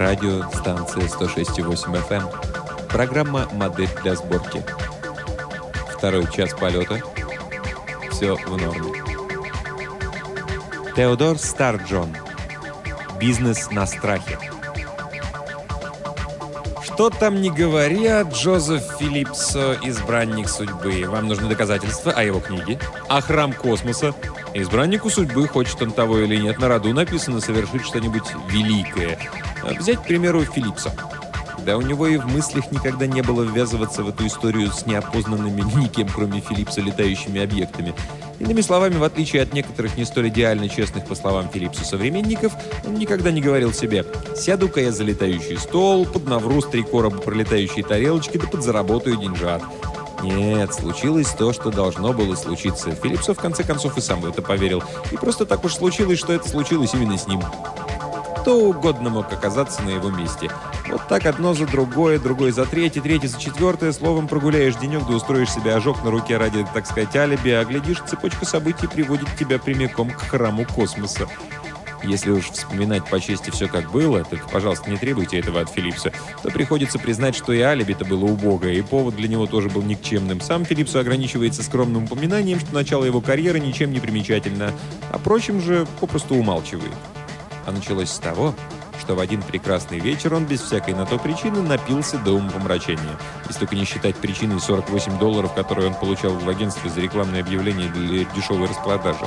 Радио, станция 106,8 FM. Программа «Модель для сборки». Второй час полета. Все в норме. Теодор Старджон. Бизнес на страхе. Что там ни говори, Джозеф Филлипсо – избранник судьбы. Вам нужны доказательства о его книге? А храм космоса? Избраннику судьбы, хочет он того или нет, на роду написано совершить что-нибудь великое. Взять, к примеру, Филлипсо. Да у него и в мыслях никогда не было ввязываться в эту историю с неопознанными никем, кроме Филлипса, летающими объектами. Иными словами, в отличие от некоторых не столь идеально честных, по словам Филлипса, современников, он никогда не говорил себе: «Сяду-ка я за летающий стол, поднавру с 3 короба пролетающие тарелочки, да подзаработаю деньжат». Нет, случилось то, что должно было случиться. Филлипсо, в конце концов, и сам в это поверил. И просто так уж случилось, что это случилось именно с ним. Кто угодно мог оказаться на его месте. Вот так одно за другое, другое за третье, третье за четвертое. Словом, прогуляешь денек, да устроишь себе ожог на руке ради, так сказать, алиби, а глядишь, цепочка событий приводит тебя прямиком к храму космоса. Если уж вспоминать по чести все как было, так, пожалуйста, не требуйте этого от Филлипса, то приходится признать, что и алиби-то было убогое, и повод для него тоже был никчемным. Сам Филлипсо ограничивается скромным упоминанием, что начало его карьеры ничем не примечательно, а прочим же попросту умалчивает. А началось с того, что в один прекрасный вечер он без всякой на то причины напился до умопомрачения. Если только не считать причиной $48, которые он получал в агентстве за рекламное объявление для дешевой распродажи.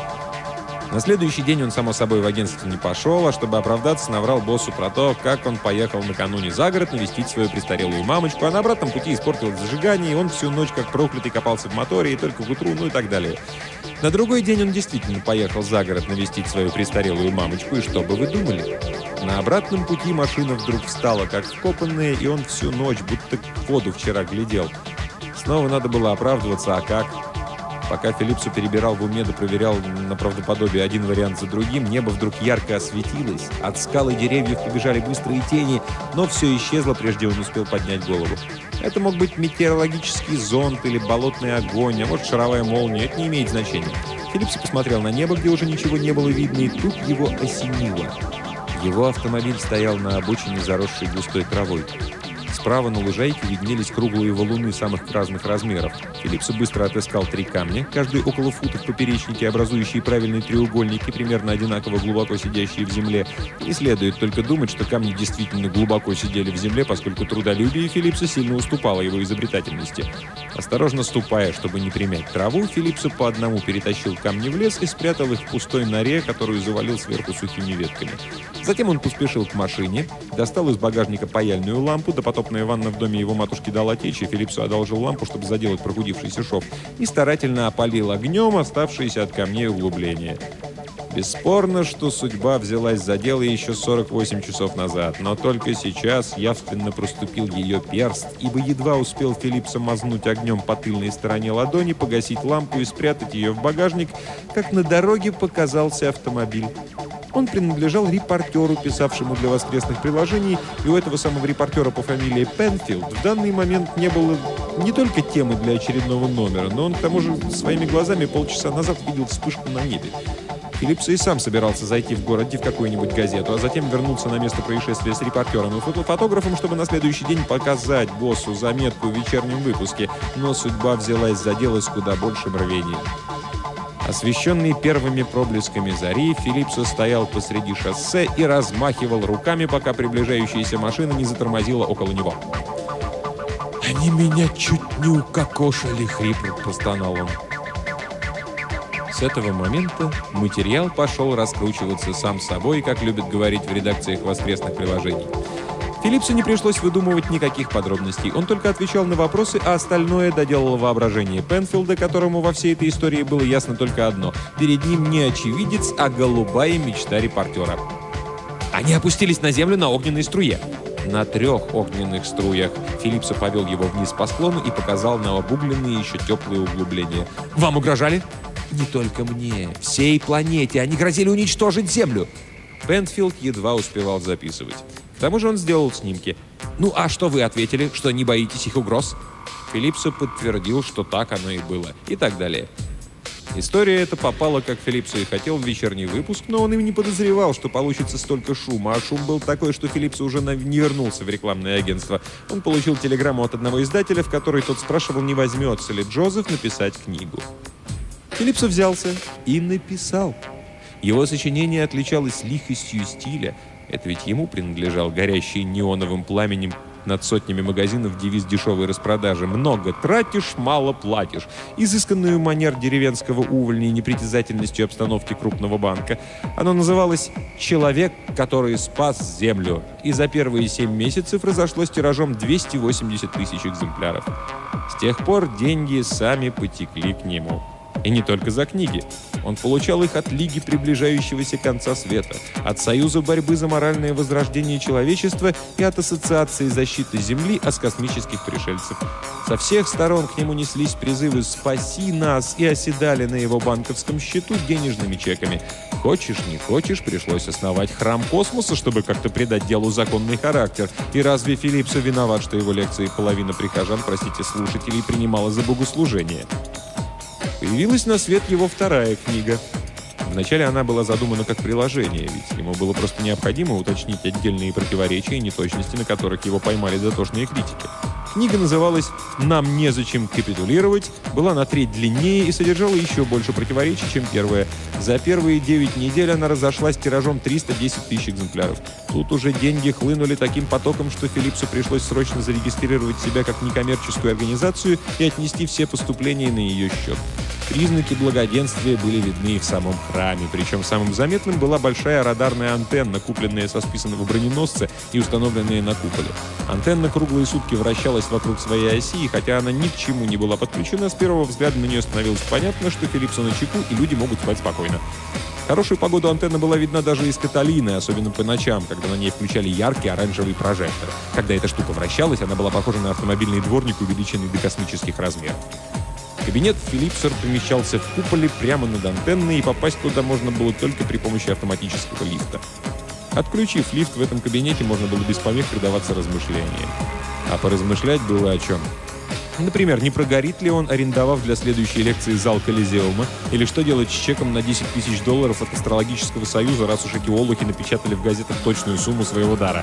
На следующий день он, само собой, в агентство не пошел, а чтобы оправдаться, наврал боссу про то, как он поехал накануне за город навестить свою престарелую мамочку, а на обратном пути испортилось зажигание, и он всю ночь как проклятый копался в моторе, и только к утру, ну и так далее. На другой день он действительно поехал за город навестить свою престарелую мамочку, и что бы вы думали? На обратном пути машина вдруг встала как вкопанная, и он всю ночь будто в воду вчера глядел. Снова надо было оправдываться, а как? Пока Филлипсо перебирал в уме да проверял на правдоподобие один вариант за другим, небо вдруг ярко осветилось. От скал и деревьев побежали быстрые тени, но все исчезло, прежде он успел поднять голову. Это мог быть метеорологический зонд или болотный огонь, а может шаровая молния, это не имеет значения. Филлипсо посмотрел на небо, где уже ничего не было видно, и тут его осенило. Его автомобиль стоял на обочине, заросшей густой травой. Справа на лужайке виднелись круглые валуны самых разных размеров. Филлипсо быстро отыскал 3 камня, каждый около фута в поперечнике, образующие правильный треугольник и примерно одинаково глубоко сидящие в земле. Не следует только думать, что камни действительно глубоко сидели в земле, поскольку трудолюбие Филлипса сильно уступало его изобретательности. Осторожно ступая, чтобы не примять траву, Филлипсо по одному перетащил камни в лес и спрятал их в пустой норе, которую завалил сверху сухими ветками. Затем он поспешил к машине, достал из багажника паяльную лампу, допотопная ванна в доме его матушки дала течь, и Филлипсо одолжил лампу, чтобы заделать прохудившийся шов, и старательно опалил огнем оставшиеся от камней углубления. Бесспорно, что судьба взялась за дело еще 48 часов назад, но только сейчас явственно проступил ее перст, ибо едва успел Филлипсо мазнуть огнем по тыльной стороне ладони, погасить лампу и спрятать ее в багажник, как на дороге показался автомобиль. Он принадлежал репортеру, писавшему для воскресных приложений, и у этого самого репортера по фамилии Пенфилд в данный момент не было не только темы для очередного номера, но он, к тому же, своими глазами полчаса назад видел вспышку на небе. Филлипсо и сам собирался зайти в городе в какую-нибудь газету, а затем вернуться на место происшествия с репортером и фотографом, чтобы на следующий день показать боссу заметку в вечернем выпуске, но судьба взялась за дело с куда большим рвением. Освещенный первыми проблесками зари, Филлипсо стоял посреди шоссе и размахивал руками, пока приближающаяся машина не затормозила около него. «Они меня чуть не укокошили!» — хрипло простонал он. С этого момента материал пошел раскручиваться сам собой, как любят говорить в редакциях воскресных приложений. Филлипсу не пришлось выдумывать никаких подробностей. Он только отвечал на вопросы, а остальное доделало воображение Пенфилда, которому во всей этой истории было ясно только одно. Перед ним не очевидец, а голубая мечта репортера. Они опустились на землю на огненной струе. На 3 огненных струях. Филлипсо повел его вниз по склону и показал на обугленные еще теплые углубления. «Вам угрожали?» «Не только мне. Всей планете. Они грозили уничтожить Землю». Пенфилд едва успевал записывать. К тому же он сделал снимки. «Ну, а что вы ответили? Что не боитесь их угроз?» Филлипсо подтвердил, что так оно и было. И так далее. История эта попала, как Филипсо и хотел, в вечерний выпуск, но он и не подозревал, что получится столько шума. А шум был такой, что Филипсо уже не вернулся в рекламное агентство. Он получил телеграмму от одного издателя, в которой тот спрашивал, не возьмется ли Джозеф написать книгу. Филипсо взялся и написал. Его сочинение отличалось лихостью стиля. Это ведь ему принадлежал горящий неоновым пламенем над сотнями магазинов девиз дешевой распродажи. Много тратишь, мало платишь. Изысканную манер деревенского увольня и непритязательностью обстановки крупного банка. Оно называлось «Человек, который спас землю». И за первые 7 месяцев разошлось тиражом 280 тысяч экземпляров. С тех пор деньги сами потекли к нему. И не только за книги. Он получал их от Лиги приближающегося конца света, от Союза борьбы за моральное возрождение человечества и от Ассоциации защиты Земли от космических пришельцев. Со всех сторон к нему неслись призывы «Спаси нас!» и оседали на его банковском счету денежными чеками. Хочешь, не хочешь, пришлось основать храм космоса, чтобы как-то придать делу законный характер. И разве Филипсо виноват, что его лекции половина прихожан, слушателей, принимала за богослужение? Появилась на свет его вторая книга. Вначале она была задумана как приложение, ведь ему было просто необходимо уточнить отдельные противоречия и неточности, на которых его поймали дотошные критики. Книга называлась «Нам незачем капитулировать», была на треть длиннее и содержала еще больше противоречий, чем первая. За первые 9 недель она разошлась тиражом 310 тысяч экземпляров. Тут уже деньги хлынули таким потоком, что Филипсу пришлось срочно зарегистрировать себя как некоммерческую организацию и отнести все поступления на ее счет. Признаки благоденствия были видны и в самом храме, причем самым заметным была большая радарная антенна, купленная со списанного броненосца и установленная на куполе. Антенна круглые сутки вращалась вокруг своей оси, и хотя она ни к чему не была подключена, с первого взгляда на нее становилось понятно, что Филипсо на чеку, и люди могут спать спокойно. В хорошую погоду антенна была видна даже из Каталины, особенно по ночам, когда на ней включали яркий оранжевый прожектор. Когда эта штука вращалась, она была похожа на автомобильный дворник, увеличенный до космических размеров. Кабинет Филипсо помещался в куполе прямо над антенной, и попасть туда можно было только при помощи автоматического лифта. Отключив лифт, в этом кабинете можно было без помех предаваться размышлениям. А поразмышлять было о чем. Например, не прогорит ли он, арендовав для следующей лекции зал Колизеума, или что делать с чеком на $10 тысяч от Астрологического союза, раз уж геологи напечатали в газетах точную сумму своего дара.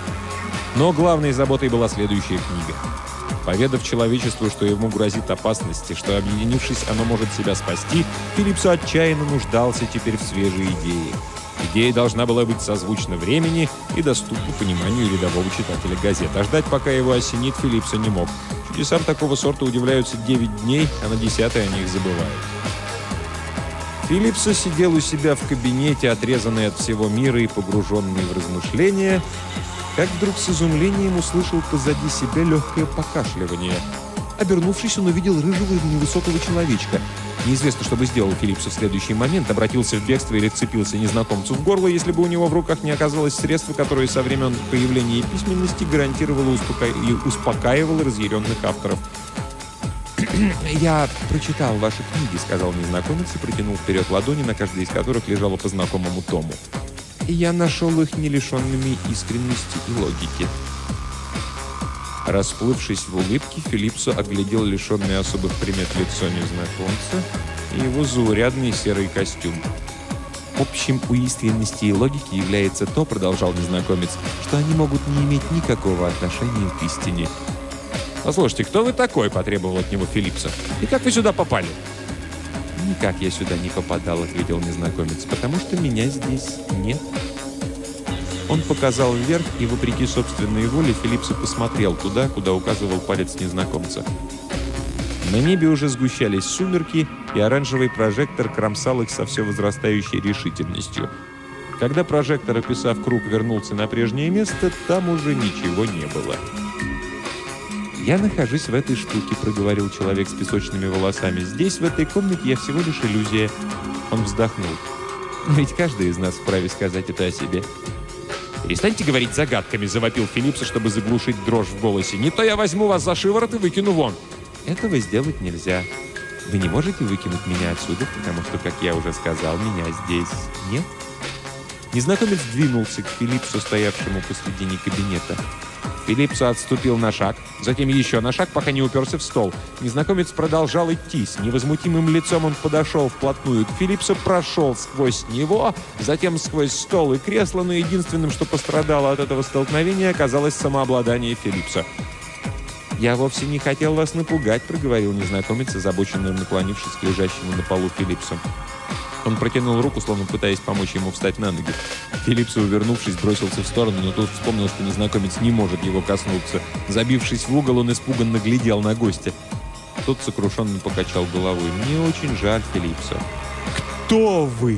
Но главной заботой была следующая книга. Поведав человечеству, что ему грозит опасность, и что, объединившись, оно может себя спасти, Филипсо отчаянно нуждался теперь в свежей идее. Идея должна была быть созвучна времени и доступна пониманию рядового читателя газет. А ждать, пока его осенит, Филипсо не мог. Чудесам такого сорта удивляются 9 дней, а на 10-й о них забывают. Филипсо сидел у себя в кабинете, отрезанный от всего мира и погруженный в размышления, как вдруг с изумлением услышал позади себя легкое покашливание. Обернувшись, он увидел рыжего и невысокого человечка. Неизвестно, что бы сделал Филипсо в следующий момент, обратился в бегство или вцепился незнакомцу в горло, если бы у него в руках не оказалось средства, которое со времен появления письменности гарантировало и успокаивало разъяренных авторов. «Я прочитал ваши книги», — сказал незнакомец и протянул вперед ладони, на каждой из которых лежало по знакомому тому. «И я нашел их не лишенными искренности и логики». Расплывшись в улыбке, Филипсо оглядел лишенное особых примет лицо незнакомца и его заурядный серый костюм. «Общим у искренности и логики является то, — продолжал незнакомец, — что они могут не иметь никакого отношения к истине». «Послушайте, кто вы такой?» — потребовал от него Филипсо. «И как вы сюда попали?» «Никак я сюда не попадал», — ответил незнакомец, — «потому что меня здесь нет». Он показал вверх, и, вопреки собственной воле, Филипсо посмотрел туда, куда указывал палец незнакомца. На небе уже сгущались сумерки, и оранжевый прожектор кромсал их со все возрастающей решительностью. Когда прожектор, описав круг, вернулся на прежнее место, там уже ничего не было. «Я нахожусь в этой штуке», — проговорил человек с песочными волосами. «Здесь, в этой комнате, я всего лишь иллюзия». Он вздохнул. «Но ведь каждый из нас вправе сказать это о себе». «Перестаньте говорить загадками», — завопил Филипсо, чтобы заглушить дрожь в голосе. «Не то я возьму вас за шиворот и выкину вон». «Этого сделать нельзя. Вы не можете выкинуть меня отсюда, потому что, как я уже сказал, меня здесь нет». Незнакомец двинулся к Филипсу, стоявшему посредине кабинета. Филипсо отступил на шаг, затем еще на шаг, пока не уперся в стол. Незнакомец продолжал идти. С невозмутимым лицом он подошел вплотную к Филипсу, прошел сквозь него, затем сквозь стол и кресло, но единственным, что пострадало от этого столкновения, оказалось самообладание Филипса. «Я вовсе не хотел вас напугать», — проговорил незнакомец, озабоченно наклонившись к лежащему на полу Филипсу. Он протянул руку, словно пытаясь помочь ему встать на ноги. Филипсо, увернувшись, бросился в сторону, но тут вспомнил, что незнакомец не может его коснуться. Забившись в угол, он испуганно глядел на гостя. Тот сокрушенно покачал головой. «Мне очень жаль, Филипсо». «Кто вы?»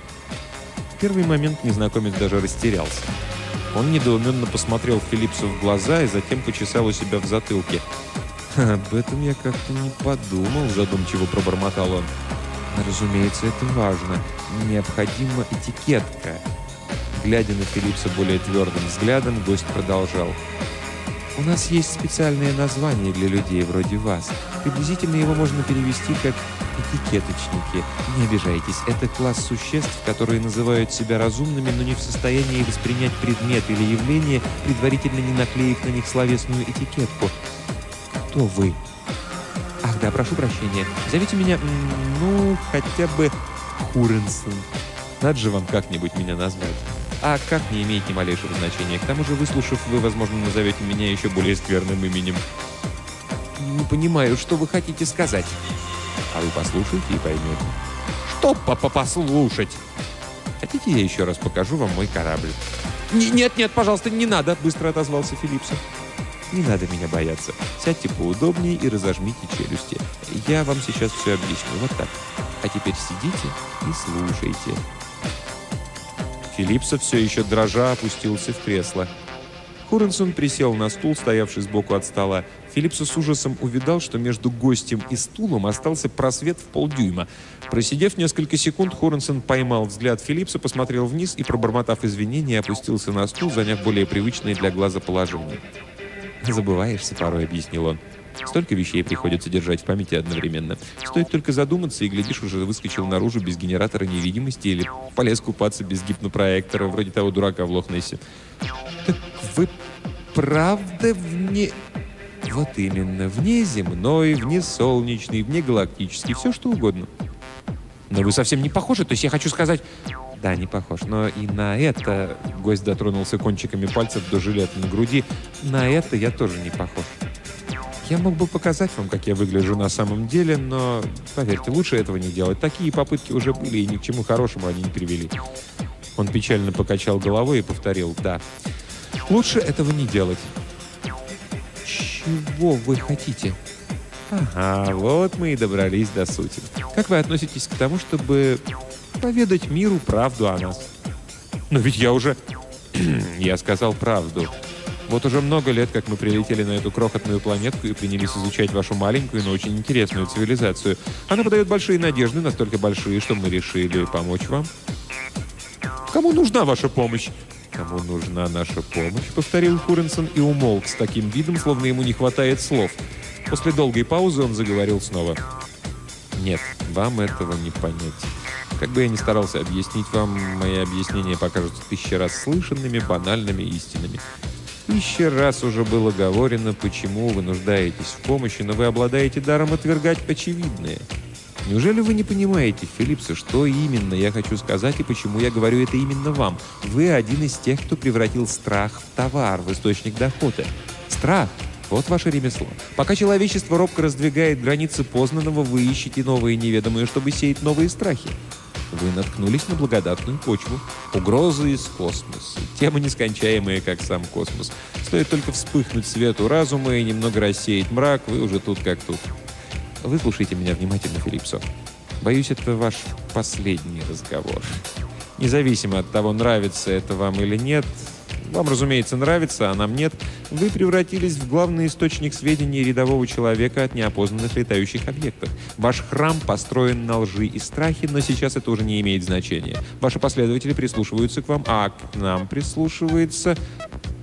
В первый момент незнакомец даже растерялся. Он недоуменно посмотрел Филипсу в глаза и затем почесал у себя в затылке. «Об этом я как-то не подумал», — задумчиво пробормотал он. «Разумеется, это важно. Необходима этикетка». Глядя на Филипса более твердым взглядом, гость продолжал. «У нас есть специальное название для людей вроде вас. Приблизительно его можно перевести как этикеточники. Не обижайтесь, это класс существ, которые называют себя разумными, но не в состоянии воспринять предмет или явление, предварительно не наклеив на них словесную этикетку. Кто вы?» «Ах, да, прошу прощения. Зовите меня, хотя бы Хуренсон. Надо же вам как-нибудь меня назвать. А как не имеет ни малейшего значения. К тому же, выслушав, вы, возможно, назовете меня еще более скверным именем». «Не понимаю, что вы хотите сказать». «А вы послушайте и поймете». «Что послушать?» «Хотите, я еще раз покажу вам мой корабль?» «Нет, пожалуйста, не надо», — быстро отозвался Филипсо. «Не надо меня бояться. Сядьте поудобнее и разожмите челюсти. Я вам сейчас все объясню. Вот так. А теперь сидите и слушайте». Филипсо, все еще дрожа, опустился в кресло. Хуренсон присел на стул, стоявший сбоку от стола. Филипсо с ужасом увидал, что между гостем и стулом остался просвет в полдюйма. Просидев несколько секунд, Хуренсон поймал взгляд Филипса, посмотрел вниз и, пробормотав извинения, опустился на стул, заняв более привычное для глаза положение. «Забываешься порой», — объяснил он. «Столько вещей приходится держать в памяти одновременно. Стоит только задуматься, и, глядишь, уже выскочил наружу без генератора невидимости или полез купаться без гипнопроектора, вроде того дурака в Лох-Нессе». «Так вы правда вне...» «Вот именно. Внеземной, внесолнечный, внегалактический, все что угодно». «Но вы совсем не похожи, то есть я хочу сказать...» «Да, не похож, но и на это...» Гость дотронулся кончиками пальцев до жилета на груди. «На это я тоже не похож. Я мог бы показать вам, как я выгляжу на самом деле, но, поверьте, лучше этого не делать. Такие попытки уже были, и ни к чему хорошему они не привели». Он печально покачал головой и повторил: «Да, лучше этого не делать». «Чего вы хотите?» «Ага, вот мы и добрались до сути. Как вы относитесь к тому, чтобы поведать миру правду о нас?» «Но ведь я уже...» «Я сказал правду. Вот уже много лет, как мы прилетели на эту крохотную планетку и принялись изучать вашу маленькую, но очень интересную цивилизацию. Она подает большие надежды, настолько большие, что мы решили помочь вам». «Кому нужна ваша помощь?» «Кому нужна наша помощь?» — повторил Хуренсон и умолк с таким видом, словно ему не хватает слов. После долгой паузы он заговорил снова. «Нет, вам этого не понять. Как бы я ни старался объяснить вам, мои объяснения покажутся 1000 раз слышанными, банальными истинами. 1000 раз уже было говорено, почему вы нуждаетесь в помощи, но вы обладаете даром отвергать очевидное. Неужели вы не понимаете, Филипсо, что именно я хочу сказать и почему я говорю это именно вам? Вы один из тех, кто превратил страх в товар, в источник дохода. Страх – вот ваше ремесло. Пока человечество робко раздвигает границы познанного, вы ищете новые неведомые, чтобы сеять новые страхи. Вы наткнулись на благодатную почву. Угрозы из космоса. Темы нескончаемые, как сам космос. Стоит только вспыхнуть свету разума и немного рассеять мрак, вы уже тут как тут. Выслушайте меня внимательно, Филипсо. Боюсь, это ваш последний разговор. Независимо от того, нравится это вам или нет, вам, разумеется, нравится, а нам нет, вы превратились в главный источник сведений рядового человека от неопознанных летающих объектов. Ваш храм построен на лжи и страхе, но сейчас это уже не имеет значения. Ваши последователи прислушиваются к вам, а к нам прислушивается...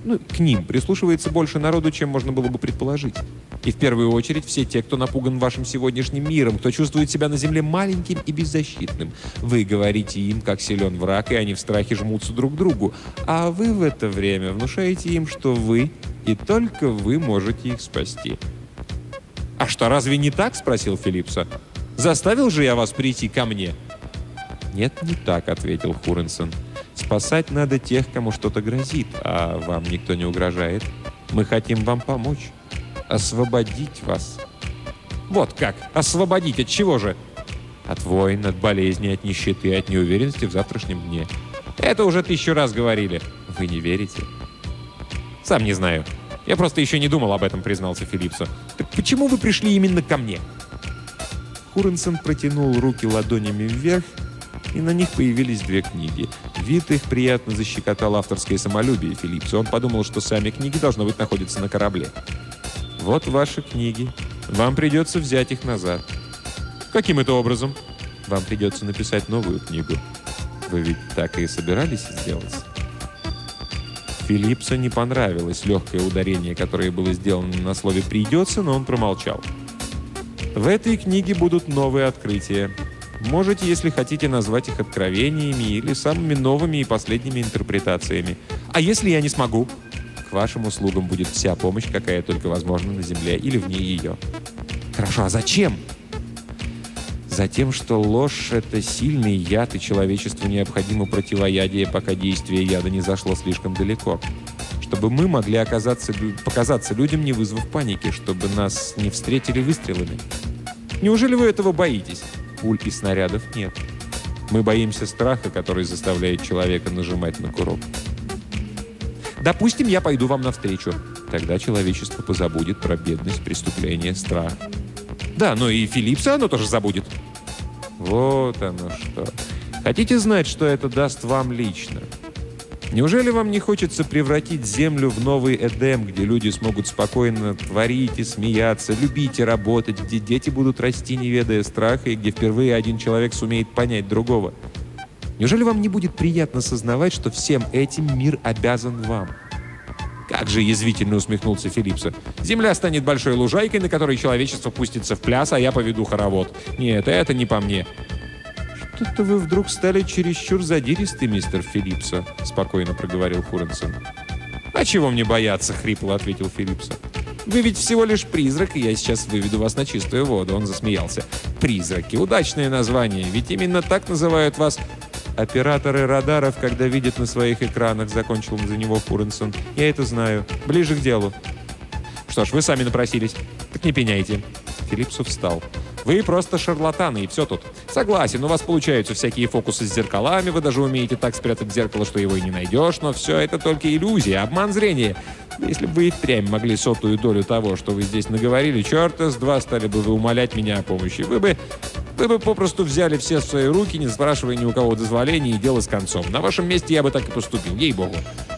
к ним прислушивается больше народу, чем можно было бы предположить. И в первую очередь все те, кто напуган вашим сегодняшним миром, кто чувствует себя на земле маленьким и беззащитным. Вы говорите им, как силен враг, и они в страхе жмутся друг к другу. А вы в это время внушаете им, что вы, и только вы можете их спасти. «А что, разве не так?» – спросил Филипсо. «Заставил же я вас прийти ко мне?» «Нет, не так», – ответил Хуренсон. «Спасать надо тех, кому что-то грозит, а вам никто не угрожает. Мы хотим вам помочь, освободить вас». «Вот как? Освободить? От чего же?» «От войн, от болезней, от нищеты, от неуверенности в завтрашнем дне». «Это уже 1000 раз говорили». «Вы не верите?» «Сам не знаю. Я просто еще не думал об этом», — признался Филипсо. «Так почему вы пришли именно ко мне?» Хуренсон протянул руки ладонями вверх, и на них появились 2 книги. Вид их приятно защекотал авторское самолюбие Филипсо. Он подумал, что сами книги, должно быть, находятся на корабле. «Вот ваши книги. Вам придется взять их назад». «Каким это образом?» «Вам придется написать новую книгу. Вы ведь так и собирались сделать?» Филипсо не понравилось легкое ударение, которое было сделано на слове «придется», но он промолчал. «В этой книге будут новые открытия. Можете, если хотите, назвать их откровениями или самыми новыми и последними интерпретациями. А если я не смогу?» «К вашим услугам будет вся помощь, какая только возможна на Земле или вне ее». «Хорошо, а зачем?» «Затем, что ложь — это сильный яд, и человечеству необходимо противоядие, пока действие яда не зашло слишком далеко. Чтобы мы могли показаться людям, не вызвав паники, чтобы нас не встретили выстрелами. Неужели вы этого боитесь?» «Пуль и снарядов нет. Мы боимся страха, который заставляет человека нажимать на курок». «Допустим, я пойду вам навстречу. Тогда человечество позабудет про бедность, преступление, страх». «Да, но и Филипсо оно тоже забудет». «Вот оно что. Хотите знать, что это даст вам лично? Неужели вам не хочется превратить Землю в новый Эдем, где люди смогут спокойно творить и смеяться, любить и работать, где дети будут расти, не ведая страха, и где впервые один человек сумеет понять другого? Неужели вам не будет приятно сознавать, что всем этим мир обязан вам?» «Как же!» — язвительно усмехнулся Филипсо. «Земля станет большой лужайкой, на которой человечество пустится в пляс, а я поведу хоровод. Нет, это не по мне». «Что-то вы вдруг стали чересчур задиристы, мистер Филипсо», — спокойно проговорил Хуренсон. «А чего мне бояться?» — хрипло ответил Филипсо. «Вы ведь всего лишь призрак, и я сейчас выведу вас на чистую воду». Он засмеялся. «Призраки — удачное название, ведь именно так называют вас...» «Операторы радаров, когда видят на своих экранах», — закончил за него Хуренсон. «Я это знаю. Ближе к делу». «Что ж, вы сами напросились. Так не пеняйте». Филипсо встал. «Вы просто шарлатаны, и все тут. Согласен, у вас получаются всякие фокусы с зеркалами, вы даже умеете так спрятать зеркало, что его и не найдешь, но все это только иллюзия, обман зрения. Если бы вы и впрямь могли 100-ю долю того, что вы здесь наговорили, черта с два стали бы вы умолять меня о помощи. Вы бы попросту взяли все в свои руки, не спрашивая ни у кого дозволения, и дело с концом. На вашем месте я бы так и поступил, ей-богу».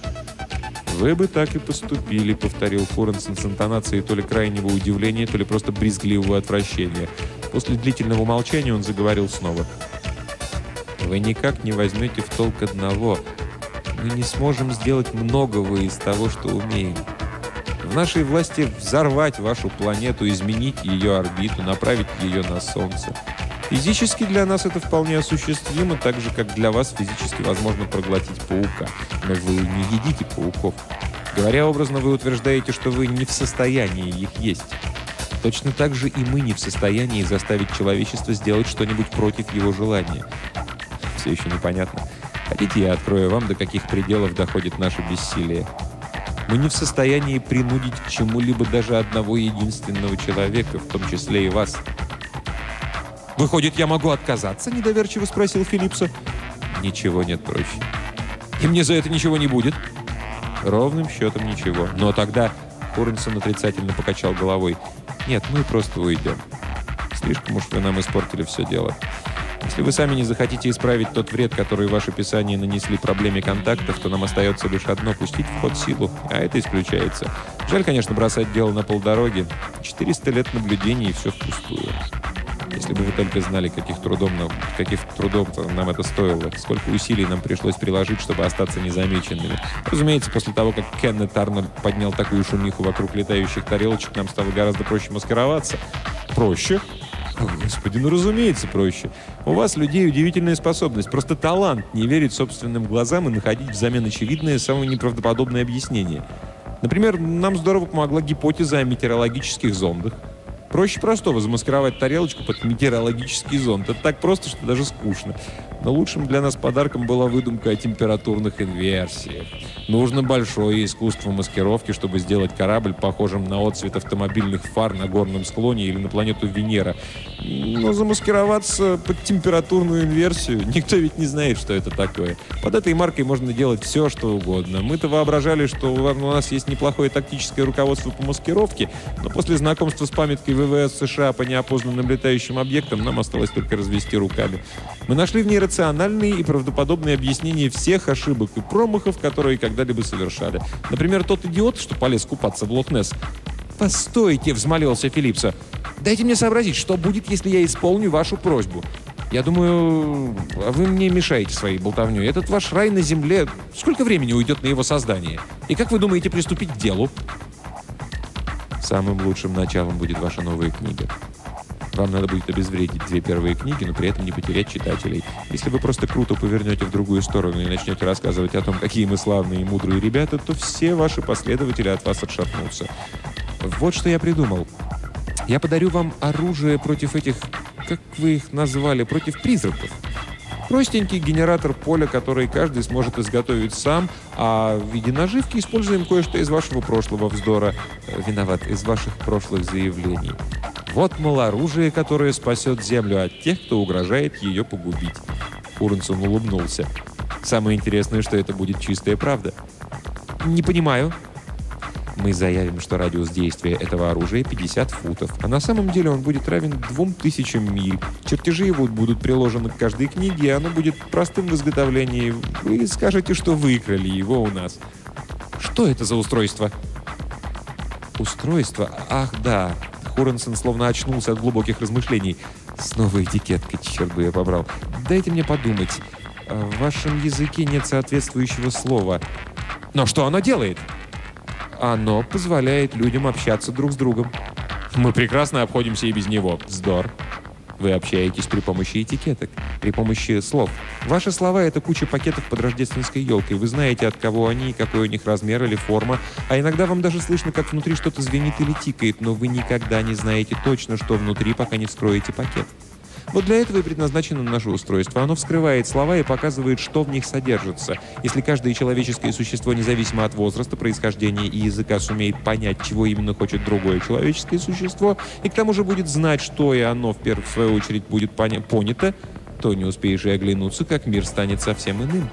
«Вы бы так и поступили», — повторил Хуренсон с интонацией то ли крайнего удивления, то ли просто брезгливого отвращения. После длительного молчания он заговорил снова. «Вы никак не возьмете в толк одного. Мы не сможем сделать многого из того, что умеем. В нашей власти взорвать вашу планету, изменить ее орбиту, направить ее на Солнце. Физически для нас это вполне осуществимо, так же, как для вас физически возможно проглотить паука. Но вы не едите пауков. Говоря образно, вы утверждаете, что вы не в состоянии их есть. Точно так же и мы не в состоянии заставить человечество сделать что-нибудь против его желания. Все еще непонятно. Хотите, я открою вам, до каких пределов доходит наше бессилие? Мы не в состоянии принудить к чему-либо даже одного единственного человека, в том числе и вас». «Выходит, я могу отказаться?» — недоверчиво спросил Филипсо. «Ничего нет проще». «И мне за это ничего не будет?» «Ровным счетом ничего. Но тогда...» — Хуренсон отрицательно покачал головой. «Нет, мы просто уйдем. Слишком уж вы нам испортили все дело. Если вы сами не захотите исправить тот вред, который ваши писания нанесли проблеме контактов, то нам остается лишь одно — пустить в ход силу, а это исключается. Жаль, конечно, бросать дело на полдороги. 400 лет наблюдений, и все впустую». Если бы вы только знали, каких трудов нам это стоило, сколько усилий нам пришлось приложить, чтобы остаться незамеченными. Разумеется, после того, как Кеннет Арнольд поднял такую шумиху вокруг летающих тарелочек, нам стало гораздо проще маскироваться. Проще? О, Господи, ну разумеется, проще. У вас, людей, удивительная способность, просто талант не верить собственным глазам и находить взамен очевидное самое неправдоподобное объяснение. Например, нам здорово помогла гипотеза о метеорологических зондах. Проще простого замаскировать тарелочку под метеорологический зонд. Это так просто, что даже скучно. Но лучшим для нас подарком была выдумка о температурных инверсиях. Нужно большое искусство маскировки, чтобы сделать корабль похожим на отцвет автомобильных фар на горном склоне или на планету Венера. Но замаскироваться под температурную инверсию никто ведь не знает, что это такое. Под этой маркой можно делать все, что угодно. Мы-то воображали, что у нас есть неплохое тактическое руководство по маскировке, но после знакомства с памяткой ВВС США по неопознанным летающим объектам нам осталось только развести руками. Мы нашли в ней рациональные и правдоподобные объяснения всех ошибок и промахов, которые когда-либо совершали. Например, тот идиот, что полез купаться в Лох-Несс. «Постойте!» — взмолился Филипса. «Дайте мне сообразить, что будет, если я исполню вашу просьбу. Я думаю, вы мне мешаете своей болтовней. Этот ваш рай на земле... Сколько времени уйдет на его создание? И как вы думаете приступить к делу?» «Самым лучшим началом будет ваша новая книга. Вам надо будет обезвредить 2 первые книги, но при этом не потерять читателей. Если вы просто круто повернете в другую сторону и начнете рассказывать о том, какие мы славные и мудрые ребята, то все ваши последователи от вас отшатнутся. Вот что я придумал. Я подарю вам оружие против этих, как вы их назвали, против призраков. Простенький генератор поля, который каждый сможет изготовить сам, а в виде наживки используем кое-что из вашего прошлого вздора. Виноват, из ваших прошлых заявлений. Вот, мол, оружие, которое спасет Землю от тех, кто угрожает ее погубить. Хуренсон улыбнулся. Самое интересное, что это будет чистая правда. Не понимаю. Мы заявим, что радиус действия этого оружия 50 футов, а на самом деле он будет равен 2000 миль. Чертежи его будут приложены к каждой книге, и оно будет простым в изготовлении. Вы скажете, что выкрали его у нас. Что это за устройство? Устройство? Ах, да. Хуренсон словно очнулся от глубоких размышлений. Снова этикетка, черт бы я побрал. Дайте мне подумать. В вашем языке нет соответствующего слова. Но что оно делает? Оно позволяет людям общаться друг с другом. Мы прекрасно обходимся и без него. Вздор. Вы общаетесь при помощи этикеток, при помощи слов. Ваши слова — это куча пакетов под рождественской елкой. Вы знаете, от кого они, какой у них размер или форма. А иногда вам даже слышно, как внутри что-то звенит или тикает, но вы никогда не знаете точно, что внутри, пока не вскроете пакет. Вот для этого и предназначено наше устройство. Оно вскрывает слова и показывает, что в них содержится. Если каждое человеческое существо, независимо от возраста, происхождения и языка, сумеет понять, чего именно хочет другое человеческое существо, и к тому же будет знать, что и оно, в свою очередь, будет понято, то не успеешь и оглянуться, как мир станет совсем иным.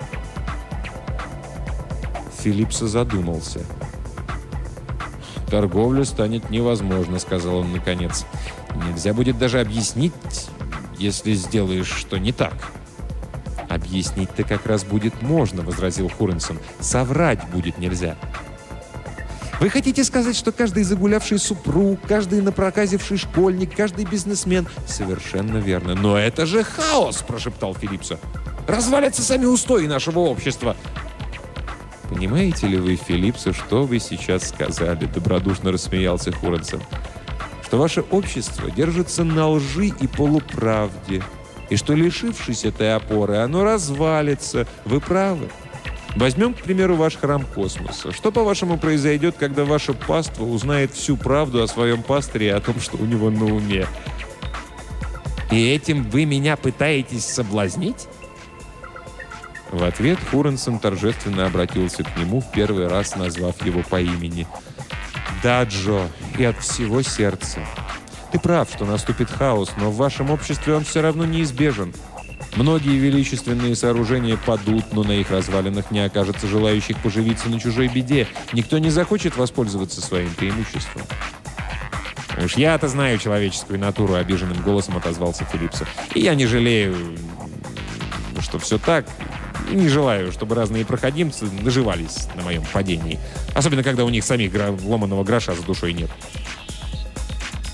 Филипса задумался. «Торговля станет невозможна», — сказал он наконец. «Нельзя будет даже объяснить, если сделаешь что не так». «Объяснить-то как раз будет можно», — возразил Хуренсон. «Соврать будет нельзя». «Вы хотите сказать, что каждый загулявший супруг, каждый напроказивший школьник, каждый бизнесмен...» «Совершенно верно. Но это же хаос!» — прошептал Филипса. «Развалятся сами устои нашего общества!» «Понимаете ли вы, Филипса, что вы сейчас сказали?» — добродушно рассмеялся Хуренсон. «Что ваше общество держится на лжи и полуправде, и что, лишившись этой опоры, оно развалится. Вы правы. Возьмем, к примеру, ваш храм космоса. Что, по-вашему, произойдет, когда ваша паства узнает всю правду о своем пастыре и о том, что у него на уме?» «И этим вы меня пытаетесь соблазнить?» В ответ Хуренсон торжественно обратился к нему, в первый раз назвав его по имени. «Да, Джо, и от всего сердца. Ты прав, что наступит хаос, но в вашем обществе он все равно неизбежен. Многие величественные сооружения падут, но на их развалинах не окажется желающих поживиться на чужой беде. Никто не захочет воспользоваться своим преимуществом». «Уж я-то знаю человеческую натуру», — обиженным голосом отозвался Филипса. «И я не жалею, что все так, и не желаю, чтобы разные проходимцы наживались на моем падении. Особенно, когда у них самих ломаного гроша за душой нет».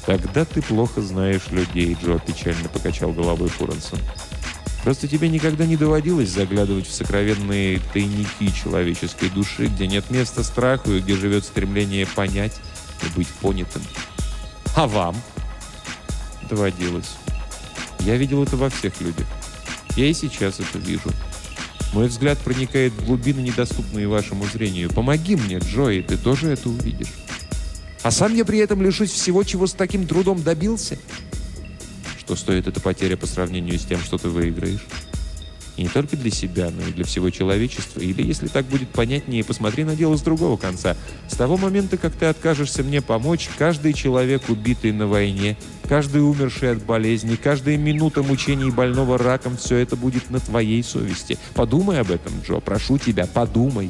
«Тогда ты плохо знаешь людей, Джо», — печально покачал головой Хуренсон. «Просто тебе никогда не доводилось заглядывать в сокровенные тайники человеческой души, где нет места страху и где живет стремление понять и быть понятым. А вам?» «Доводилось. Я видел это во всех людях. Я и сейчас это вижу. Мой взгляд проникает в глубины, недоступные вашему зрению. Помоги мне, Джо, и ты тоже это увидишь. А сам я при этом лишусь всего, чего с таким трудом добился. Что стоит эта потеря по сравнению с тем, что ты выиграешь? И не только для себя, но и для всего человечества. Или, если так будет понятнее, посмотри на дело с другого конца. С того момента, как ты откажешься мне помочь, каждый человек, убитый на войне, каждый умерший от болезни, каждая минута мучений больного раком, все это будет на твоей совести. Подумай об этом, Джо. Прошу тебя, подумай».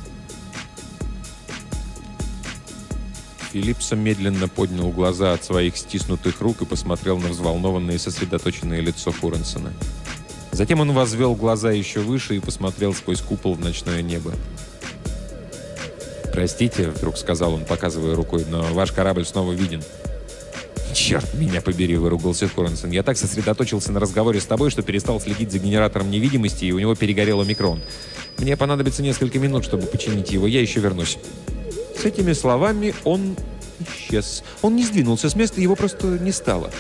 Филипсо медленно поднял глаза от своих стиснутых рук и посмотрел на взволнованное и сосредоточенное лицо Хуренсона. Затем он возвел глаза еще выше и посмотрел сквозь купол в ночное небо. «Простите», — вдруг сказал он, показывая рукой, — «но ваш корабль снова виден». «Черт меня побери», — выругался Хуренсон. «Я так сосредоточился на разговоре с тобой, что перестал следить за генератором невидимости, и у него перегорел омикрон. Мне понадобится несколько минут, чтобы починить его. Я еще вернусь». С этими словами он исчез. Он не сдвинулся с места, его просто не стало.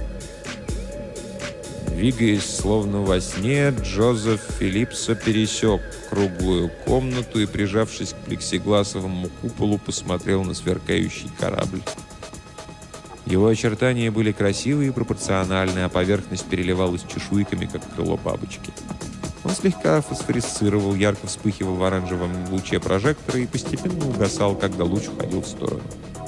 Двигаясь словно во сне, Джозеф Филипсо пересек круглую комнату и, прижавшись к плексигласовому куполу, посмотрел на сверкающий корабль. Его очертания были красивые и пропорциональны, а поверхность переливалась чешуйками, как крыло бабочки. Он слегка фосфорисцировал, ярко вспыхивал в оранжевом луче прожектора и постепенно угасал, когда луч уходил в сторону.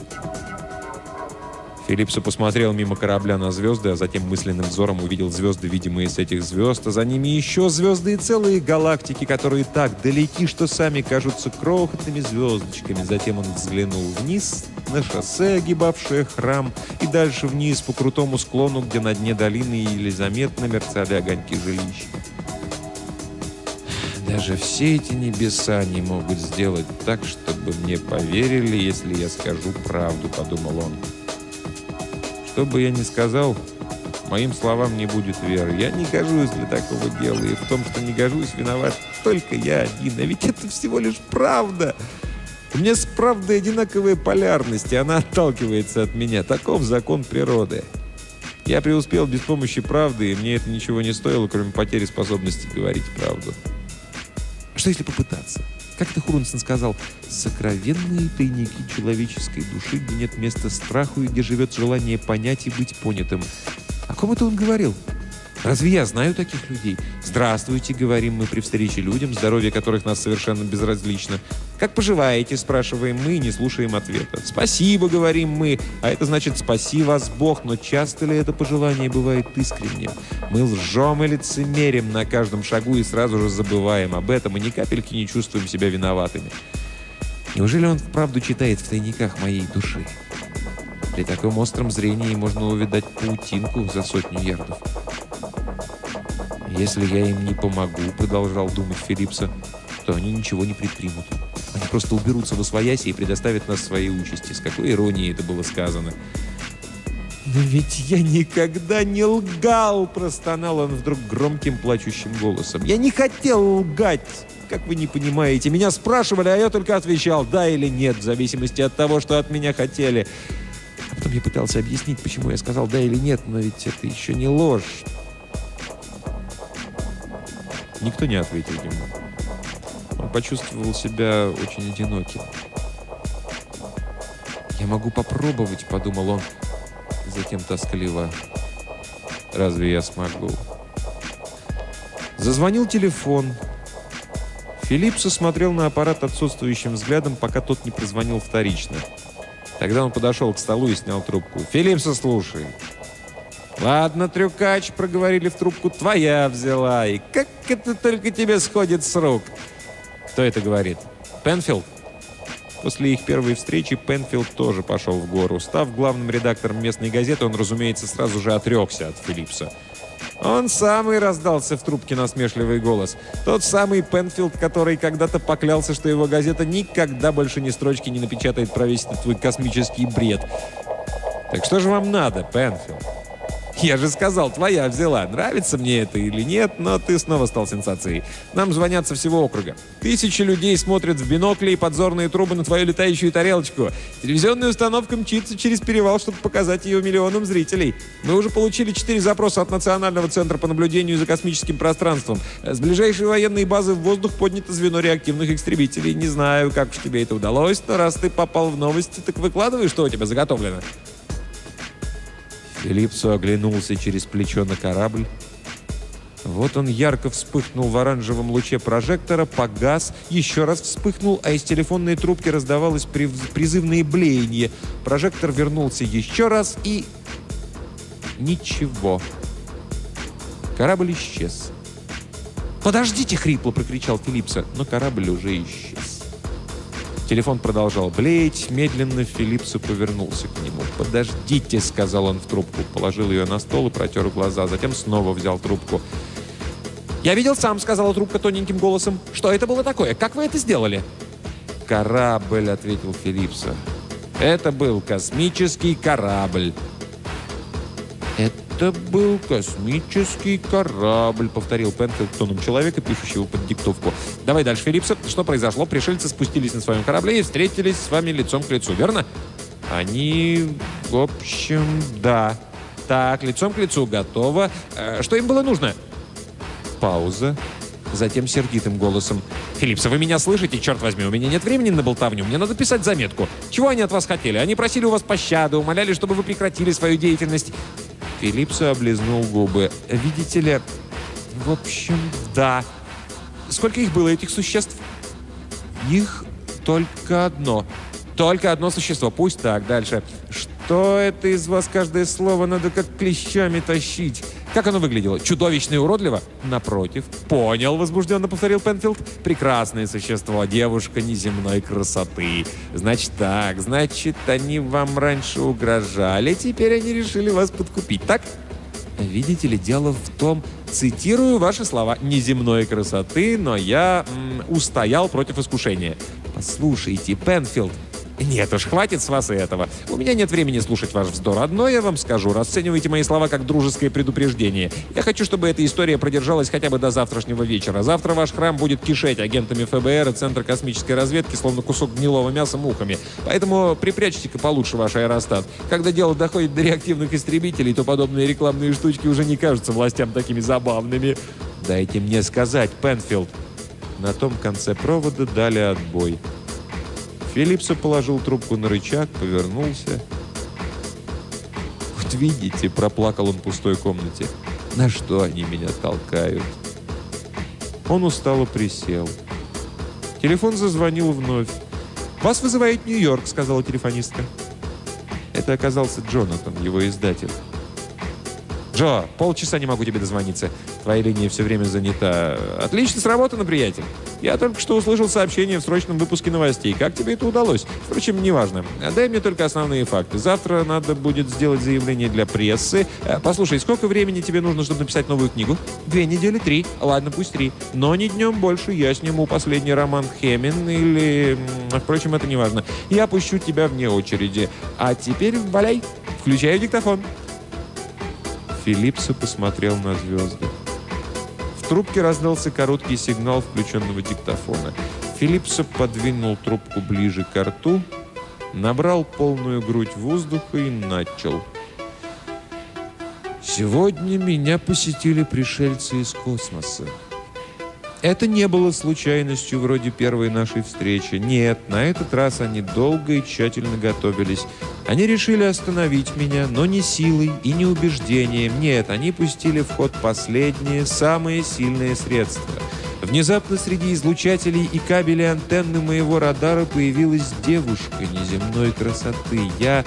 Филипсо посмотрел мимо корабля на звезды, а затем мысленным взором увидел звезды, видимые с этих звезд, а за ними еще звезды и целые галактики, которые так далеки, что сами кажутся крохотными звездочками. Затем он взглянул вниз на шоссе, огибавшее храм, и дальше вниз по крутому склону, где на дне долины еле заметно мерцали огоньки жилищ. «Даже все эти небеса не могут сделать так, чтобы мне поверили, если я скажу правду», — подумал он. «Что бы я ни сказал, моим словам не будет веры. Я не гожусь для такого дела, и в том, что не гожусь, виноват только я один. А ведь это всего лишь правда. У меня с правдой одинаковая полярность, и она отталкивается от меня. Таков закон природы. Я преуспел без помощи правды, и мне это ничего не стоило, кроме потери способности говорить правду. Что если попытаться? Как это Хуренсон сказал? «Сокровенные тайники человеческой души, где нет места страху и где живет желание понять и быть понятым». О ком это он говорил? Разве я знаю таких людей? «Здравствуйте», — говорим мы при встрече людям, здоровье которых нас совершенно безразлично. «Как поживаете?» — спрашиваем мы и не слушаем ответа. «Спасибо», — говорим мы, а это значит «спаси вас Бог», но часто ли это пожелание бывает искренним? Мы лжем и лицемерим на каждом шагу и сразу же забываем об этом, и ни капельки не чувствуем себя виноватыми. Неужели он вправду читает в тайниках моей души? При таком остром зрении можно увидать паутинку за 100 ярдов. «Если я им не помогу», — продолжал думать Филипсо, — «то они ничего не предпримут. Они просто уберутся восвояси и предоставят нас своей участи». С какой иронией это было сказано. «Но ведь я никогда не лгал!» — простонал он вдруг громким плачущим голосом. «Я не хотел лгать! Как вы не понимаете, меня спрашивали, а я только отвечал «да» или «нет», в зависимости от того, что от меня хотели. А потом я пытался объяснить, почему я сказал «да» или «нет», но ведь это еще не ложь». Никто не ответил ему. Он почувствовал себя очень одиноким. «Я могу попробовать», — подумал он, затем тоскливо. «Разве я смогу?» Зазвонил телефон. Филипсо смотрел на аппарат отсутствующим взглядом, пока тот не прозвонил вторично. Тогда он подошел к столу и снял трубку. «Филипсо, слушай». «Ладно, трюкач», — проговорили в трубку, — «твоя взяла. И как это только тебе сходит с рук?» «Кто это говорит?» «Пенфилд». После их первой встречи Пенфилд тоже пошел в гору. Став главным редактором местной газеты, он, разумеется, сразу же отрекся от Филипса. «Он самый», — раздался в трубке насмешливый голос. «Тот самый Пенфилд, который когда-то поклялся, что его газета никогда больше ни строчки не напечатает про весь этот твой космический бред». Так что же вам надо, Пенфилд? Я же сказал, твоя взяла. Нравится мне это или нет, но ты снова стал сенсацией. Нам звонят со всего округа. Тысячи людей смотрят в бинокли и подзорные трубы на твою летающую тарелочку. Телевизионная установка мчится через перевал, чтобы показать ее миллионам зрителей. Мы уже получили 4 запроса от Национального центра по наблюдению за космическим пространством. С ближайшей военной базы в воздух поднято звено реактивных истребителей. Не знаю, как уж тебе это удалось, но раз ты попал в новости, так выкладывай, что у тебя заготовлено. Филипсо оглянулся через плечо на корабль. Вот он ярко вспыхнул в оранжевом луче прожектора, погас, еще раз вспыхнул, а из телефонной трубки раздавалось призывное блеяние. Прожектор вернулся еще раз и... Ничего. Корабль исчез. «Подождите!» — хрипло прокричал Филипсо, но корабль уже исчез. Телефон продолжал блеять. Медленно Филипсо повернулся к нему. «Подождите», — сказал он в трубку. Положил ее на стол и протер глаза. Затем снова взял трубку. «Я видел сам», — сказала трубка тоненьким голосом. «Что это было такое? Как вы это сделали?» «Корабль», — ответил Филипсо. «Это был космический корабль». «Это был космический корабль», — повторил Пенфилд тоном человека, пишущего под диктовку. «Давай дальше, Филипсо. Что произошло? Пришельцы спустились на своем корабле и встретились с вами лицом к лицу, верно?» «Они... в общем, да». «Так, лицом к лицу. Готово. Что им было нужно?» Пауза. Затем сердитым голосом. «Филипсо, вы меня слышите? Черт возьми, у меня нет времени на болтовню. Мне надо писать заметку. Чего они от вас хотели? Они просили у вас пощады, умоляли, чтобы вы прекратили свою деятельность». Филипсо облизнул губы. «Видите ли, в общем, да». «Сколько их было, этих существ?» «Их только одно». «Только одно существо. Пусть так. Дальше. Что это из вас каждое слово надо как клещами тащить? Как оно выглядело? Чудовищно и уродливо?» «Напротив». «Понял», — возбужденно повторил Пенфилд. «Прекрасное существо, девушка неземной красоты. Значит так, значит, они вам раньше угрожали, теперь они решили вас подкупить, так?» «Видите ли, дело в том, цитирую ваши слова, неземной красоты, но я устоял против искушения». «Послушайте, Пенфилд». «Нет уж, хватит с вас и этого. У меня нет времени слушать ваш вздор. Одно я вам скажу. Расценивайте мои слова как дружеское предупреждение. Я хочу, чтобы эта история продержалась хотя бы до завтрашнего вечера. Завтра ваш храм будет кишеть агентами ФБР и Центра космической разведки, словно кусок гнилого мяса мухами. Поэтому припрячьте-ка получше ваш аэростат. Когда дело доходит до реактивных истребителей, то подобные рекламные штучки уже не кажутся властям такими забавными». «Дайте мне сказать, Пенфилд». На том конце провода дали отбой. Филипсо положил трубку на рычаг, повернулся. «Вот видите», — проплакал он в пустой комнате, — «на что они меня толкают?» Он устало присел. Телефон зазвонил вновь. «Вас вызывает Нью-Йорк», — сказала телефонистка. Это оказался Джонатан, его издатель. «Джо, полчаса не могу тебе дозвониться. Твоя линия все время занята. Отлично сработано, приятель. Я только что услышал сообщение в срочном выпуске новостей. Как тебе это удалось? Впрочем, неважно. Дай мне только основные факты. Завтра надо будет сделать заявление для прессы. Послушай, сколько времени тебе нужно, чтобы написать новую книгу? 2 недели, 3. Ладно, пусть 3. Но не днем больше. Я сниму последний роман Хемин или... Впрочем, это неважно. Я пущу тебя вне очереди. А теперь валяй. Включаю диктофон». Филипсо посмотрел на звезды. В трубке раздался короткий сигнал включенного диктофона. Филипсо подвинул трубку ближе к рту, набрал полную грудь воздуха и начал. «Сегодня меня посетили пришельцы из космоса. Это не было случайностью вроде первой нашей встречи. Нет, на этот раз они долго и тщательно готовились. Они решили остановить меня, но не силой и не убеждением. Нет, они пустили в ход последнее, самое сильное средство. Внезапно среди излучателей и кабелей антенны моего радара появилась девушка неземной красоты.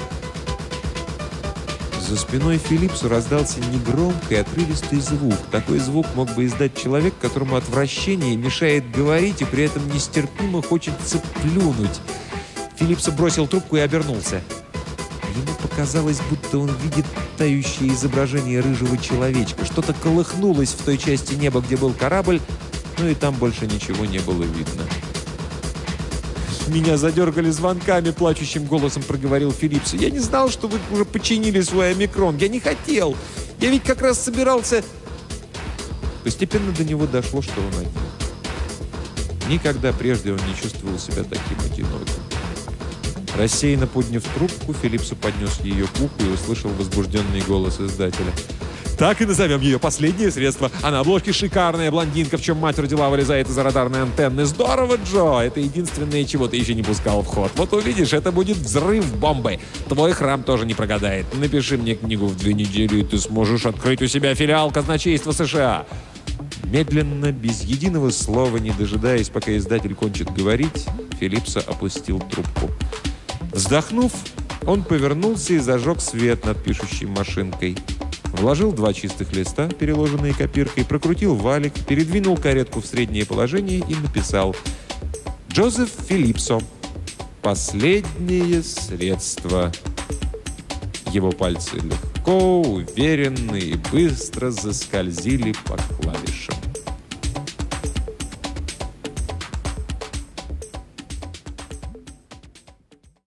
За спиной Филипсу раздался негромкий, отрывистый звук. Такой звук мог бы издать человек, которому отвращение мешает говорить и при этом нестерпимо хочется плюнуть. Филипсо бросил трубку и обернулся. Ему показалось, будто он видит тающее изображение рыжего человечка. Что-то колыхнулось в той части неба, где был корабль, но и там больше ничего не было видно. Меня задергали звонками, плачущим голосом проговорил Филлипс. Я не знал, что вы уже починили свой омикрон. Я не хотел. Я ведь как раз собирался... Постепенно до него дошло, что он один. Никогда прежде он не чувствовал себя таким одиноким. Рассеянно подняв трубку, Филлипсу поднес ее к уху и услышал возбужденный голос издателя. «Так и назовем ее последнее средство. А на обложке шикарная блондинка, в чем мать родила, вылезает из радарной антенны. Здорово, Джо! Это единственное, чего ты еще не пускал в ход. Вот увидишь, это будет взрыв бомбы. Твой храм тоже не прогадает. Напиши мне книгу в 2 недели, и ты сможешь открыть у себя филиал казначейства США». Медленно, без единого слова, не дожидаясь, пока издатель кончит говорить, Филлипсо опустил трубку. Вздохнув, он повернулся и зажег свет над пишущей машинкой. Вложил 2 чистых листа, переложенные копиркой, прокрутил валик, передвинул каретку в среднее положение и написал: «Джозеф Филлипсо. Последнее средство». Его пальцы легко, уверенно и быстро заскользили по клавишам.